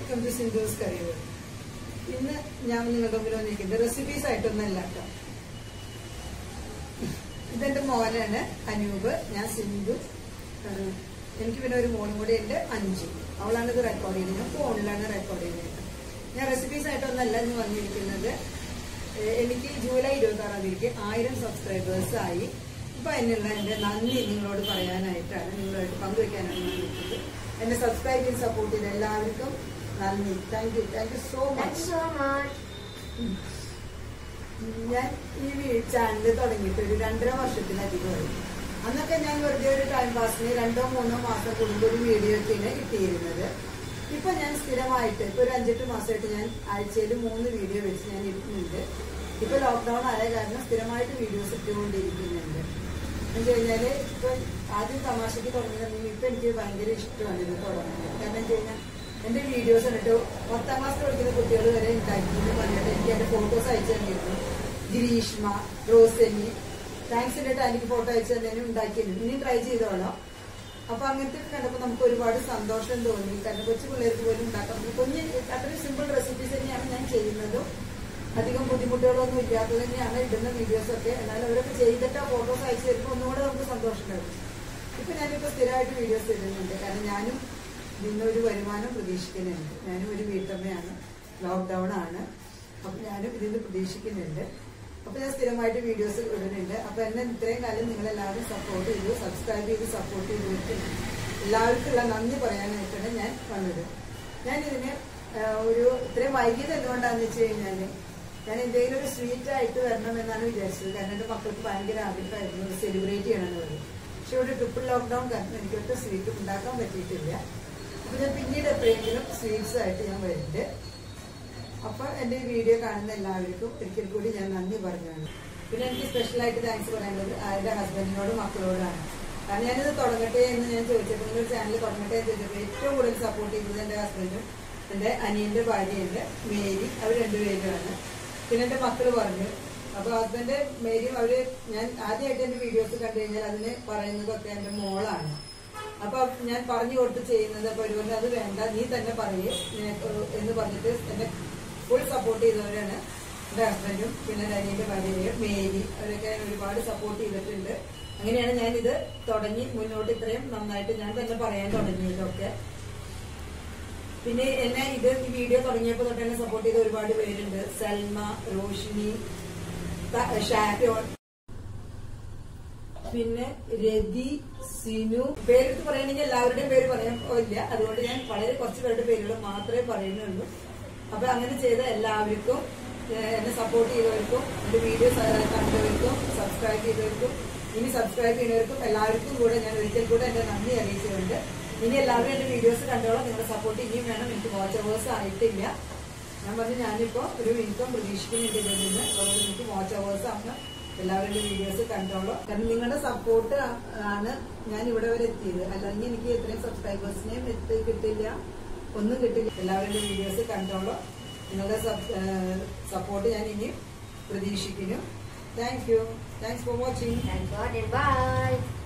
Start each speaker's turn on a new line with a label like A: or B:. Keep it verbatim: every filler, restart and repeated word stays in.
A: Welcome to Sindhu's കറി. ഇന്ന് ഞാൻ നിങ്ങളുടെ മുമ്പിൽ വന്നിരിക്കുന്നത് റെസിപ്പീസ് ആയിട്ടൊന്നല്ല കേട്ടോ. ഇതെന്റെ മോനാണ് അനൂപ്, ഞാൻ സിന്ധു. എനിക്ക് പിന്നെ ഒരു മോനും കൂടെ ഉണ്ട്, അഞ്ചു. അവളാണ് ഇത് റെക്കോർഡ് ചെയ്യുന്നത്, ഞാൻ ഫോണിലാണ് റെക്കോർഡ് ചെയ്യുന്നത്. ഞാൻ റെസിപ്പീസ് ആയിട്ടൊന്നല്ല ഇന്ന് വന്നിരിക്കുന്നത്. എനിക്ക് ജൂലൈ ഇരുപത്തി ആറാം തീയതിക്ക് ആയിരം സബ്സ്ക്രൈബേഴ്സ് ആയി. ഇപ്പൊ അതിനുള്ള എന്റെ നന്ദി നിങ്ങളോട് പറയാനായിട്ടാണ്, നിങ്ങളുമായിട്ട് പങ്കുവെക്കാനാണ് ഞാൻ വിളിച്ചത്. എന്നെ സബ്സ്ക്രൈബ് ചെയ്ത് സപ്പോർട്ട് ചെയ്ത് എല്ലാവർക്കും നന്ദി. Thank you thank you so much. ഞാൻ ഈ ചാനൽ തുടങ്ങിയിട്ട് ഒരു രണ്ടര വർഷത്തിലധികമായി. അന്നൊക്കെ ഞാൻ വെറുതെ ഒരു ടൈം പാസിന് രണ്ടോ മൂന്നോ മാസം കൂടുമ്പോൾ ഒരു വീഡിയോ ഒക്കെയാണ് കിട്ടിയിരുന്നത്. ഇപ്പൊ ഞാൻ സ്ഥിരമായിട്ട് ഇപ്പൊ ഒരു അഞ്ചെട്ട് മാസമായിട്ട് ഞാൻ ആഴ്ചയിൽ മൂന്ന് വീഡിയോ വെച്ച് ഞാൻ ഇടുന്നുണ്ട്. ഇപ്പൊ ലോക്ക്ഡൌൺ ആയ കാരണം സ്ഥിരമായിട്ട് വീഡിയോസ് ഇട്ടുകൊണ്ടിരിക്കുന്നുണ്ട്. എന്ന് കഴിഞ്ഞാല് ഇപ്പൊ ആദ്യം തമാശക്ക് തുടങ്ങിയിട്ടുണ്ടെങ്കിൽ ഇപ്പൊ എനിക്ക് ഭയങ്കര ഇഷ്ടമാണ് ഇത് തുടങ്ങുന്നത്. കാരണം എന്ന് കഴിഞ്ഞാൽ എന്റെ വീഡിയോസ് കണ്ടിട്ട് പത്താം ക്ലാസ് പഠിക്കുന്ന കുട്ടികൾ വരെ ഉണ്ടാക്കി എന്ന് പറഞ്ഞിട്ട് എനിക്ക് എന്റെ ഫോട്ടോസ് അയച്ചു തന്നിരുന്നു. ഗ്രീഷ്മ, റോസലി, താങ്ക്സ് ഇട്ടിട്ട് എനിക്ക് ഫോട്ടോ അയച്ചു തന്നതിനും ഉണ്ടാക്കിയിരുന്നു. ഇനി ട്രൈ ചെയ്തോളാം. അപ്പൊ അങ്ങനത്തെ കണ്ടപ്പോൾ നമുക്ക് ഒരുപാട് സന്തോഷം തോന്നി. കാരണം കൊച്ചു പിള്ളേർക്ക് പോലും ഉണ്ടാക്കാൻ കുഞ്ഞ് അത്രയും സിമ്പിൾ റെസിപ്പീസ് തന്നെയാണ് ഞാൻ ചെയ്യുന്നതും. അധികം ബുദ്ധിമുട്ടുകളൊന്നും ഇല്ലാത്തത് തന്നെയാണ് ഇടുന്ന വീഡിയോസ് ഒക്കെ. എന്നാലും അവരൊക്കെ ചെയ്തിട്ട് ആ ഫോട്ടോസ് അയച്ചു തരുമ്പോൾ ഒന്നുകൂടെ നമുക്ക് സന്തോഷം ഉണ്ടാവും. ഇപ്പൊ ഞാനിപ്പോ സ്ഥിരമായിട്ട് വീഡിയോസ് ഇടുന്നുണ്ട്. കാരണം ഞാനും ഇന്നൊരു വരുമാനം പ്രതീക്ഷിക്കുന്നുണ്ട്. ഞാനും ഒരു വീട്ടമ്മയാണ്, ലോക്ക്ഡൌൺ ആണ്. അപ്പൊ ഞാനും ഇതിന് പ്രതീക്ഷിക്കുന്നുണ്ട്. അപ്പൊ ഞാൻ സ്ഥിരമായിട്ട് വീഡിയോസ് ഇടുന്നുണ്ട്. അപ്പൊ എന്നെ ഇത്രയും കാലം നിങ്ങളെല്ലാവരും സപ്പോർട്ട് ചെയ്തു, സബ്സ്ക്രൈബ് ചെയ്ത് സപ്പോർട്ട് ചെയ്തിട്ട് എല്ലാവർക്കുള്ള നന്ദി പറയാനായിട്ടാണ് ഞാൻ വന്നത്. ഞാൻ ഇതിന് ഒരു ഇത്രയും വൈകിയത് എന്തുകൊണ്ടാന്ന് വെച്ച് കഴിഞ്ഞാല് ഞാൻ എന്തെങ്കിലും ഒരു സ്വീറ്റ് ആയിട്ട് വരണം എന്നാണ് വിചാരിച്ചത്. കാരണം എന്റെ മക്കൾക്ക് ഭയങ്കര ആഗ്രഹമായിരുന്നു സെലിബ്രേറ്റ് ചെയ്യണമെന്ന്. പക്ഷെ ഒരു ട്രിപ്പിൾ ലോക്ക്ഡൌൺ കാരണം എനിക്കൊട്ട് സ്വീറ്റ് ഉണ്ടാക്കാൻ പറ്റിയിട്ടില്ല. അപ്പൊ ഞാൻ പിന്നീട് എപ്പോഴെങ്കിലും സ്വീറ്റ്സ് ആയിട്ട് ഞാൻ വരുന്നുണ്ട്. അപ്പൊ എന്റെ ഈ വീഡിയോ കാണുന്ന എല്ലാവർക്കും ഒരിക്കൽ കൂടി ഞാൻ നന്ദി പറഞ്ഞാണ്. പിന്നെ എനിക്ക് സ്പെഷ്യലായിട്ട് താങ്ക്സ് പറയാനുള്ളത് എന്റെ ഹസ്ബൻഡിനോടും മക്കളോടാണ്. കാരണം ഞാനിത് തുടങ്ങട്ടെ എന്ന് ഞാൻ ചോദിച്ചപ്പോൾ, നിങ്ങളുടെ ചാനൽ തുടങ്ങട്ടെ എന്ന് ചോദിച്ചപ്പോൾ ഏറ്റവും കൂടുതൽ സപ്പോർട്ട് ചെയ്തത് എന്റെ ഹസ്ബൻഡും എന്റെ അനിയന്റെ ഭാര്യയുണ്ട് മേരി, അവർ രണ്ടുപേരുമാണ്. പിന്നെ എന്റെ മക്കള് പറഞ്ഞു. അപ്പൊ ഹസ്ബൻഡ് മേരിയും അവര് ഞാൻ ആദ്യമായിട്ട് എന്റെ വീഡിയോസ് കണ്ടു കഴിഞ്ഞാൽ അതിന് പറയുന്നതൊക്കെ എന്റെ മോളാണ്. അപ്പൊ ഞാൻ പറഞ്ഞു കൊടുത്ത് ചെയ്യുന്നത്. അപ്പൊ ഒരു അത് വേണ്ട, നീ തന്നെ പറയൂ എന്ന് പറഞ്ഞിട്ട് എന്നെ ഫുൾ സപ്പോർട്ട് ചെയ്തവരാണ് എന്റെ ഹസ്ബൻഡും പിന്നെ എന്റെ അനിയന്റെ ഭാര്യയും മേരി. അവരൊക്കെ ഒരുപാട് സപ്പോർട്ട് ചെയ്തിട്ടുണ്ട്. അങ്ങനെയാണ് ഞാനിത് തുടങ്ങി മുന്നോട്ട് ഇത്രയും നന്നായിട്ട് ഞാൻ തന്നെ പറയാൻ തുടങ്ങിയതൊക്കെ. പിന്നെ എന്നെ ഇത് ഈ വീഡിയോ തുടങ്ങിയപ്പോൾ തൊട്ട് എന്നെ സപ്പോർട്ട് ചെയ്ത ഒരുപാട് പേരുണ്ട്. സൽമ, റോഷിനി, ഷാരോൺ, പിന്നെ രതി, സിനു. പേരെടുത്ത് പറയണമെങ്കിൽ എല്ലാവരുടെയും പേര് പറയാൻ പോയില്ല. അതുകൊണ്ട് ഞാൻ വളരെ കുറച്ച് പേരുടെ പേരുകൾ മാത്രമേ പറയുന്നുള്ളൂ. അപ്പൊ അങ്ങനെ ചെയ്ത എല്ലാവർക്കും, എന്നെ സപ്പോർട്ട് ചെയ്തവർക്കും, എന്റെ വീഡിയോ കണ്ടവർക്കും, സബ്സ്ക്രൈബ് ചെയ്തവർക്കും, ഇനി സബ്സ്ക്രൈബ് ചെയ്യുന്നവർക്കും എല്ലാവർക്കും കൂടെ ഞാൻ ഒരിക്കൽ കൂടെ എന്റെ നന്ദി അറിയിച്ചുകൊണ്ട് ഇനി എല്ലാവരും എന്റെ വീഡിയോസ് കണ്ടോളാം. നിങ്ങളുടെ സപ്പോർട്ട് ഇനിയും വേണം. എനിക്ക് വാച്ച് അവേഴ്സ് ആയിട്ടില്ല. ഞാൻ പറഞ്ഞു ഞാനിപ്പോ ഒരു ഇൻകം പ്രതീക്ഷിക്കുന്നുണ്ട് ഇതിൽ നിന്ന്. അതുകൊണ്ട് എനിക്ക് വാച്ച് അവേഴ്സ് ആണ്. എല്ലാവരും എന്റെ വീഡിയോസ് കണ്ടോളൂ. കാരണം നിങ്ങളുടെ സപ്പോർട്ട് ആണ് ഞാൻ ഇവിടെ വരെ എത്തിയത്. അല്ലെങ്കിൽ എനിക്ക് ഇത്രയും സബ്സ്ക്രൈബേഴ്സിനെയും എത്തി കിട്ടില്ല, ഒന്നും കിട്ടില്ല. എല്ലാവരും എന്റെ വീഡിയോസ് കണ്ടോളൂ. നിങ്ങളുടെ സപ്പോർട്ട് ഞാൻ ഇനിയും പ്രതീക്ഷിക്കുന്നു. Thank you. Thanks for watching.
B: Bye.